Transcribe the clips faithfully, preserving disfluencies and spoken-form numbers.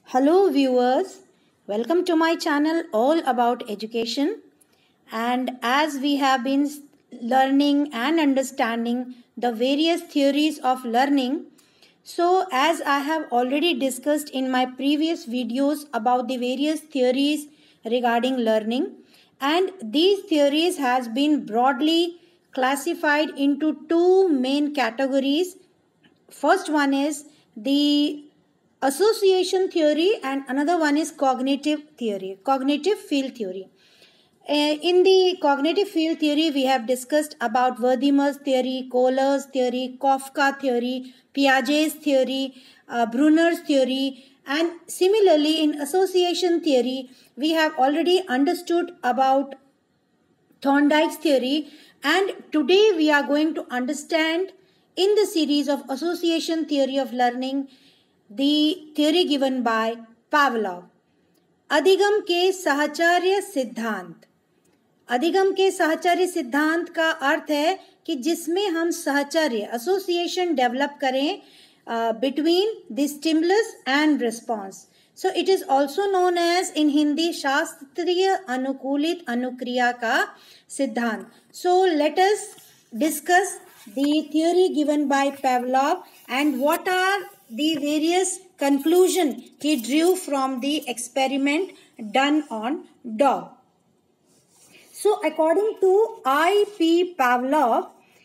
Hello viewers, welcome to my channel all about education. And as we have been learning and understanding the various theories of learning, so as I have already discussed in my previous videos about the various theories regarding learning, and these theories has been broadly classified into two main categories. First one is the association theory and another one is cognitive theory, cognitive field theory. Uh, in the cognitive field theory, we have discussed about Wertheimer's theory, Kohler's theory, Kafka theory, Piaget's theory, uh, Brunner's theory, and similarly in association theory, we have already understood about Thorndike's theory, and today we are going to understand in the series of association theory of learning the theory given by Pavlov. अधिगम के सहचर्य सिद्धांत. अधिगम के सहचर्य सिद्धांत का अर्थ है कि जिसमें हम सहचर्य एसोसिएशन डेवलप करें between the stimulus and response. So it is also known as in Hindi शास्त्रीय अनुकूलित अनुक्रिया का सिद्धांत. So let us discuss the theory given by Pavlov and what are the various conclusion he drew from the experiment done on dog. So according to I P Pavlov,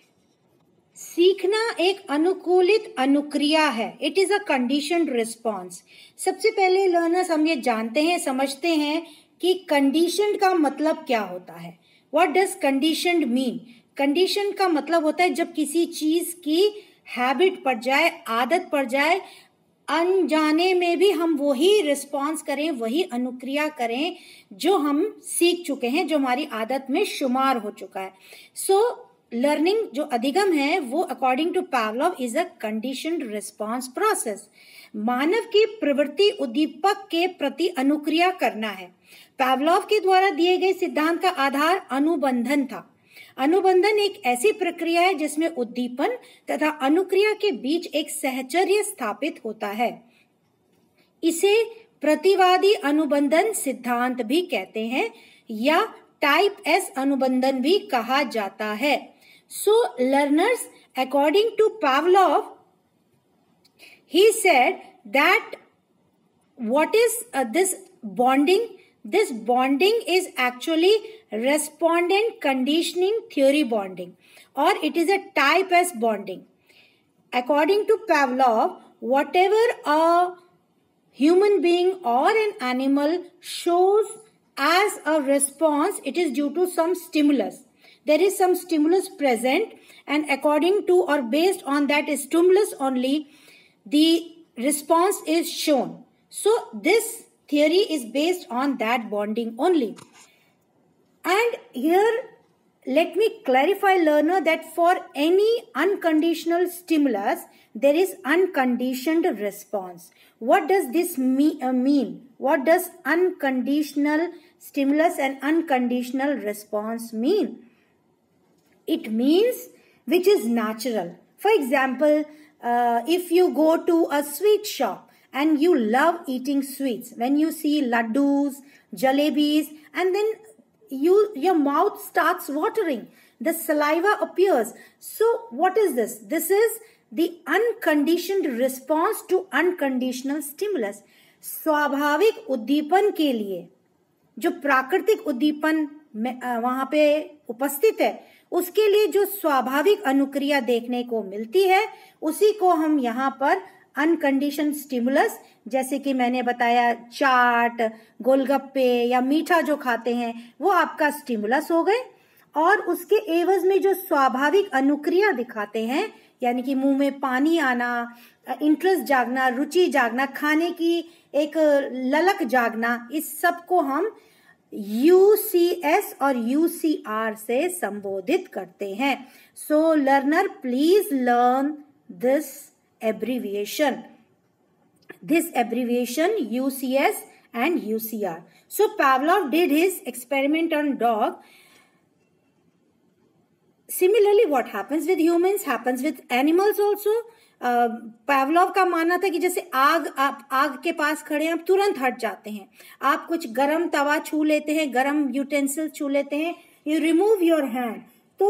सीखना एक अनुकूलित अनुक्रिया है. It is a conditioned response. सबसे पहले learners हम ये जानते हैं, समझते हैं कि कंडीशनड का मतलब क्या होता है. What does conditioned mean? Conditioned का मतलब होता है जब किसी चीज की हैबिट पड़ जाए, आदत पड़ जाए, अनजाने में भी हम वही रिस्पॉन्स करें, वही अनुक्रिया करें जो हम सीख चुके हैं, जो हमारी आदत में शुमार हो चुका है. सो लर्निंग जो अधिगम है वो according to Pavlov is a conditioned response process. मानव की प्रवृत्ति उद्दीपक के प्रति अनुक्रिया करना है. Pavlov के द्वारा दिए गए सिद्धांत का आधार अनुबंधन था. अनुबंधन एक ऐसी प्रक्रिया है जिसमें उद्दीपन तथा अनुक्रिया के बीच एक सहचर्य स्थापित होता है. इसे प्रतिवादी अनुबंधन सिद्धांत भी कहते हैं या टाइप एस अनुबंधन भी कहा जाता है. So learners, according to Pavlov, he said that what is uh, this bonding? This bonding is actually respondent conditioning theory bonding, or it is a type S bonding. According to Pavlov, whatever a human being or an animal shows as a response, it is due to some stimulus. There is some stimulus present, and according to or based on that stimulus only, the response is shown. So this theory is based on that bonding only. And here let me clarify, learner, that for any unconditional stimulus there is unconditioned response. What does this me, uh, mean? What does unconditional stimulus and unconditional response mean? It means which is natural. For example, uh, if you go to a sweet shop and you love eating sweets, when you see laddus, jalebis, and then you your mouth starts watering, the saliva appears. So what is this? This is the unconditioned response to unconditional stimulus. स्वाभाविक उद्दीपन के लिए जो प्राकृतिक उद्दीपन वहां पे उपस्थित है, उसके लिए जो स्वाभाविक अनुक्रिया देखने को मिलती है, उसी को हम यहाँ पर अनकंडीशन स्टिमुलस, जैसे कि मैंने बताया चाट, गोलगप्पे या मीठा जो खाते हैं, वो आपका स्टिमुलस हो गए. और उसके एवज में जो स्वाभाविक अनुक्रिया दिखाते हैं, यानी कि मुंह में पानी आना, इंटरेस्ट जागना, रुचि जागना, खाने की एक ललक जागना, इस सब को हम यू सी एस और यू सी आर से संबोधित करते हैं. So learner, please learn this abbreviation. This abbreviation U C S and U C R. So Pavlov did his experiment on dog. Similarly, what happens with humans happens with animals also. Pavlov का मानना था कि जैसे आग, आप आग के पास खड़े हैं, आप तुरंत हट जाते हैं। आप कुछ गरम तवा छू लेते हैं, गरम यूटेंसिल छू लेते हैं, यू रिमूव योर हैंड। तो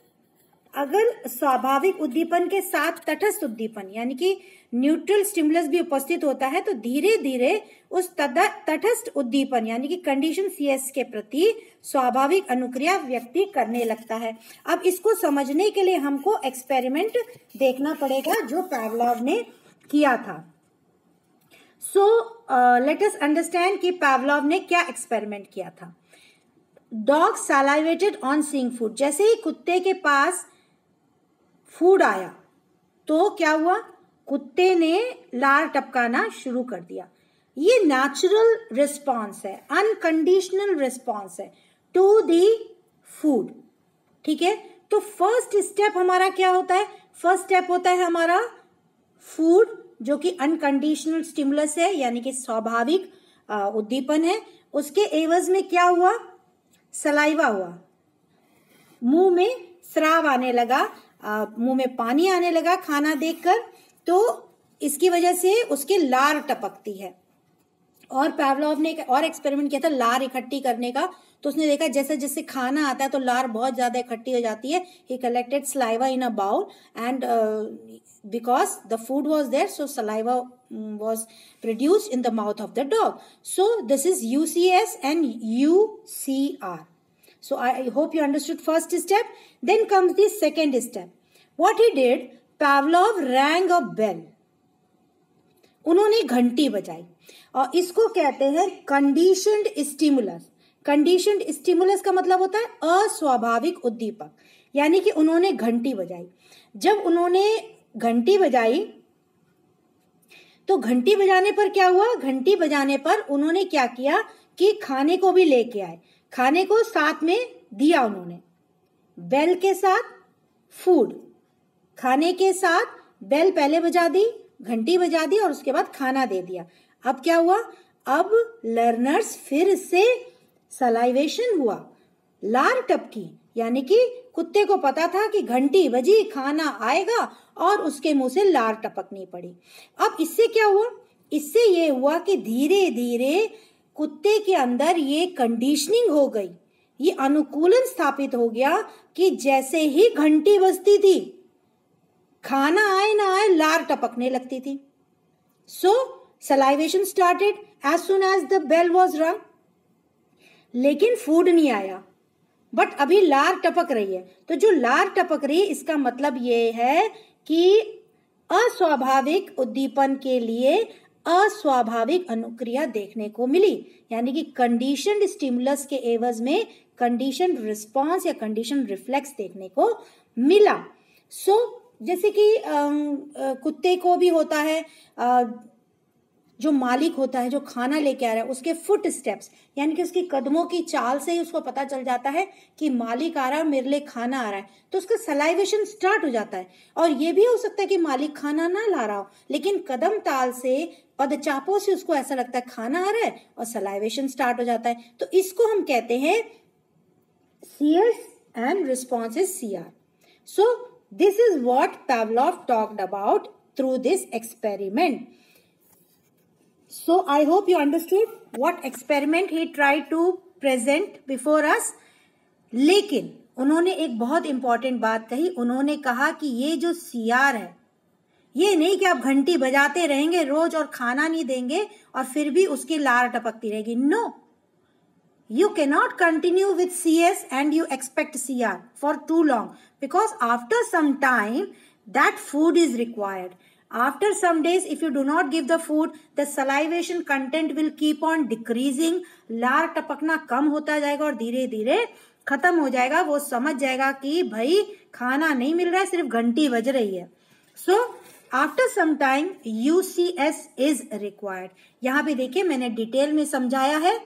अगर स्वाभाविक उद्दीपन के साथ तटस्थ उद्दीपन यानी कि न्यूट्रल स्टिमुलस भी उपस्थित होता है, तो धीरे धीरे उस तटस्थ उद्दीपन यानी कि कंडीशन सीएस के प्रति स्वाभाविक अनुक्रिया व्यक्ति करने लगता है। अब इसको समझने के लिए हमको एक्सपेरिमेंट देखना पड़ेगा जो पावलोव ने किया था। सो लेट अस अंडरस्टैंड कि पावलोव ने क्या एक्सपेरिमेंट किया था। Dog salivated on seeing food. जैसे ही कुत्ते के पास फूड आया तो क्या हुआ, कुत्ते ने लार टपकाना शुरू कर दिया। ये नेचुरल रिस्पॉन्स है, अनकंडीशनल रिस्पॉन्स है टू दी फूड। ठीक है, तो फर्स्ट स्टेप हमारा क्या होता है? फर्स्ट स्टेप होता है हमारा फूड, जो कि अनकंडीशनल स्टिमुलस है यानी कि स्वाभाविक उद्दीपन है। उसके एवज में क्या हुआ? सलाइवा हुआ, मुंह में स्राव आने लगा, मुंह में पानी आने लगा खाना देखकर, तो इसकी वजह से उसके लार टपकती है। और पावलोव ने और एक्सपेरिमेंट किया था लार इकट्ठी करने का, तो उसने देखा जैसे जैसे खाना आता है तो लार बहुत ज्यादा इकट्ठी हो जाती है। He collected saliva in a bowl and because the food was there, so saliva was produced in the mouth of the dog. So this is U C S and U C R. So I hope you understood first step. Then comes the second step. What he did, Pavlov rang a bell. उन्होंने घंटी बजाई और इसको कहते हैं conditioned stimulus. Conditioned stimulus का मतलब होता है अस्वाभाविक उद्दीपक, यानी कि उन्होंने घंटी बजाई। जब उन्होंने घंटी बजाई तो घंटी बजाने पर क्या हुआ? घंटी बजाने पर उन्होंने क्या किया कि खाने को भी लेके आए, खाने को साथ में दिया उन्होंने। बेल के साथ फूड, खाने के साथ बेल पहले बजा दी, घंटी बजा दी और उसके बाद खाना दे दिया। अब क्या हुआ? अब लर्नर्स फिर से सलाइवेशन हुआ, लार टपकी, यानी कि कुत्ते को पता था कि घंटी बजी, खाना आएगा और उसके मुंह से लार टपकनी पड़ी। अब इससे क्या हुआ? इससे ये हुआ कि धीरे धीरे कुत्ते के अंदर ये कंडीशनिंग हो गई, ये अनुकूलन स्थापित हो गया कि जैसे ही घंटी बजती थी, खाना आए ना आए, लार टपकने लगती थी। So salivation started as soon as the bell was rung. लेकिन फूड नहीं आया, बट अभी लार टपक रही है। तो जो लार टपक रही है इसका मतलब ये है कि अस्वाभाविक उद्दीपन के लिए अस्वाभाविक अनुक्रिया देखने को मिली, यानी कि कंडीशनड स्टिमुलस के एवज में कंडीशनड रिस्पॉन्स या कंडीशन रिफ्लेक्स देखने को मिला। सो so, जैसे कि कुत्ते को भी होता है, आ, जो मालिक होता है, जो खाना लेके आ रहा है, उसके फुट स्टेप्स यानी कि उसकी कदमों की चाल से ही उसको पता चल जाता है कि मालिक आ रहा है, मेरे लिए खाना आ रहा है, तो उसका सलाइवेशन स्टार्ट हो जाता है। और ये भी हो सकता है कि मालिक खाना ना ला रहा हो, लेकिन कदम ताल से, पदचापों से उसको ऐसा लगता है खाना आ रहा है और सलाइवेशन स्टार्ट हो जाता है। तो इसको हम कहते हैं CS and response is CR. So this is what Pavlov talked about through this experiment. So I hope you understood what experiment he tried to present before us. लेकिन उन्होंने एक बहुत इंपॉर्टेंट बात कही। उन्होंने कहा कि ये जो सीआर है, ये नहीं कि आप घंटी बजाते रहेंगे रोज और खाना नहीं देंगे और फिर भी उसकी लार टपकती रहेगी। No, you cannot continue with C S and you expect C R for too long, because after some time that food is required. After some days, if you do not give the food, the salivation content will keep on decreasing. लार टपकना कम होता जाएगा और धीरे धीरे खत्म हो जाएगा। वो समझ जाएगा कि भाई खाना नहीं मिल रहा है, सिर्फ घंटी बज रही है। So after some time U C S is required. यहाँ पे देखिए मैंने डिटेल में समझाया है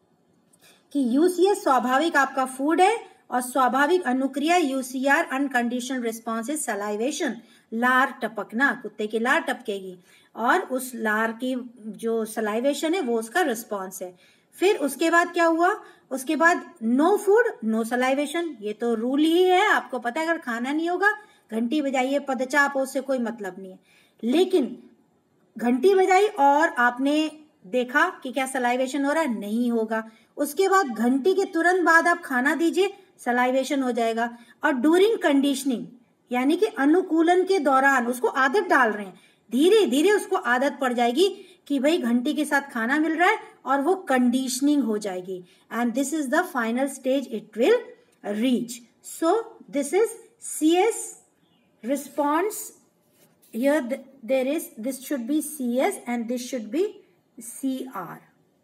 कि U C S स्वाभाविक आपका फूड है और स्वाभाविक अनुक्रिया U C R unconditional response is salivation, लार टपकना, कुत्ते की लार टपकेगी और उस लार की जो सलाइवेशन है वो उसका रिस्पॉन्स है। फिर उसके बाद क्या हुआ? उसके बाद नो फूड नो सलाइवेशन, ये तो रूल ही है, आपको पता है। अगर खाना नहीं होगा, घंटी बजाइए, पदचाप हो, उससे कोई मतलब नहीं है। लेकिन घंटी बजाई और आपने देखा कि क्या सलाइवेशन हो रहा है? नहीं होगा। उसके बाद घंटी के तुरंत बाद आप खाना दीजिए, सलाइवेशन हो जाएगा। और ड्यूरिंग कंडीशनिंग यानी कि अनुकूलन के दौरान उसको आदत डाल रहे हैं, धीरे धीरे उसको आदत पड़ जाएगी कि भाई घंटी के साथ खाना मिल रहा है, और वो कंडीशनिंग हो जाएगी। And this is the final stage it will reach. So this is C S response. Here th there is, this should be C S and this should be C R.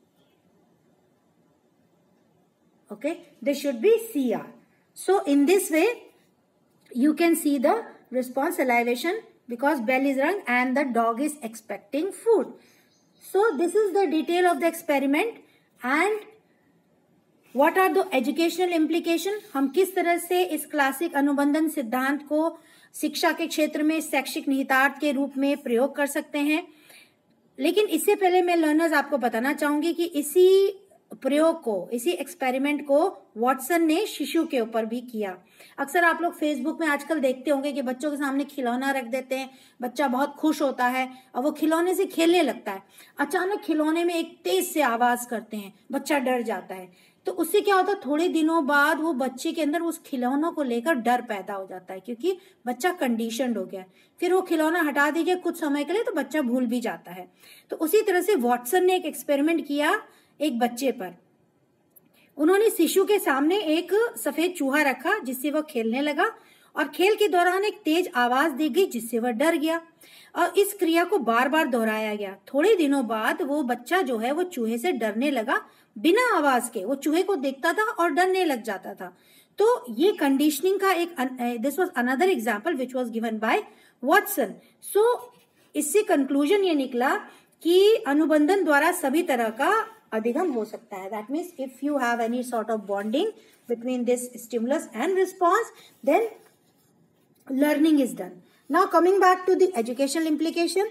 Okay, this should be C R. So in this way you can see the response salivation because bell is rung and the dog is expecting food. So this is the detail of the experiment and what are the educational implication. हम किस तरह से इस classic अनुबंधन सिद्धांत को शिक्षा के क्षेत्र में शैक्षिक निहितार्थ के रूप में प्रयोग कर सकते हैं। लेकिन इससे पहले मैं लर्नर्स आपको बताना चाहूंगी कि इसी प्रयोग को, इसी एक्सपेरिमेंट को वॉटसन ने शिशु के ऊपर भी किया। अक्सर आप लोग फेसबुक में आजकल देखते होंगे कि बच्चों के सामने खिलौना रख देते हैं, बच्चा बहुत खुश होता है और वो खिलौने से खेलने लगता है। अचानक खिलौने में एक तेज से आवाज करते हैं, बच्चा डर जाता है। तो उससे क्या होता है, थोड़े दिनों बाद वो बच्चे के अंदर उस खिलौनों को लेकर डर पैदा हो जाता है, क्योंकि बच्चा कंडीशनड हो गया। फिर वो खिलौना हटा दीजिए कुछ समय के लिए तो बच्चा भूल भी जाता है। तो उसी तरह से वॉटसन ने एक एक्सपेरिमेंट किया एक बच्चे पर। उन्होंने शिशु के सामने एक सफेद चूहा रखा जिससे वह खेलने लगा, और खेल के दौरान एक तेज आवाज दी गई जिससे वह डर गया, और इस क्रिया को बार बार दोहराया गया। थोड़े दिनों बाद वो बच्चा जो है वो चूहे से डरने लगा बिना आवाज के। वो चूहे को देखता था और डरने लग जाता था। तो ये कंडीशनिंग का एक, this was another example which was given by Watson. सो इससे कंक्लूजन ये निकला कि अनुबंधन द्वारा सभी तरह का अधिगम हो सकता है। That means if you have any sort of bonding between this stimulus and response, then learning is done. Now coming back to the educational implication.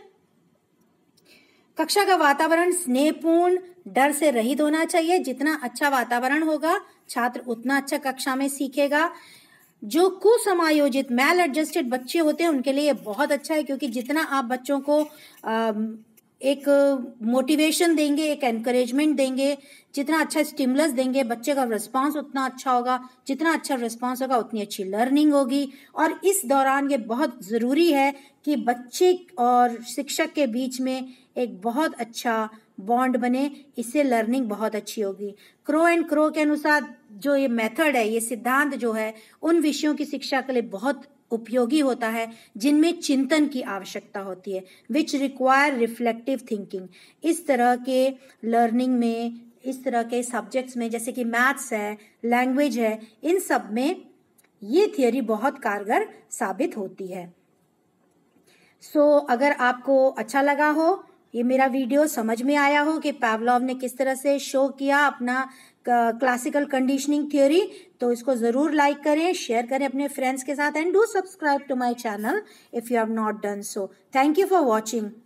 कक्षा का वातावरण स्नेहपूर्ण, डर से रहित होना चाहिए। जितना अच्छा वातावरण होगा छात्र उतना अच्छा कक्षा में सीखेगा। जो कुसमायोजित मैल एडजस्टेड बच्चे होते हैं उनके लिए बहुत अच्छा है, क्योंकि जितना आप बच्चों को आ, एक मोटिवेशन देंगे, एक एनकरेजमेंट देंगे, जितना अच्छा स्टिमुलस देंगे, बच्चे का रिस्पांस उतना अच्छा होगा। जितना अच्छा रिस्पांस होगा उतनी अच्छी लर्निंग होगी। और इस दौरान ये बहुत ज़रूरी है कि बच्चे और शिक्षक के बीच में एक बहुत अच्छा बॉन्ड बने, इससे लर्निंग बहुत अच्छी होगी। क्रो एंड क्रो के अनुसार जो ये मेथड है, ये सिद्धांत जो है, उन विषयों की शिक्षा के लिए बहुत उपयोगी होता है जिनमें चिंतन की आवश्यकता होती है, विच रिक्वायर रिफ्लेक्टिव थिंकिंग। इस तरह के लर्निंग में, इस तरह के सब्जेक्ट्स में, जैसे कि मैथ्स है, लैंग्वेज है, इन सब में ये थियोरी बहुत कारगर साबित होती है। सो so, अगर आपको अच्छा लगा हो, ये मेरा वीडियो समझ में आया हो कि पावलोव ने किस तरह से शो किया अपना क्लासिकल कंडीशनिंग थ्योरी, तो इसको जरूर लाइक करें, शेयर करें अपने फ्रेंड्स के साथ, and do subscribe to my channel if you have not done so. Thank you for watching.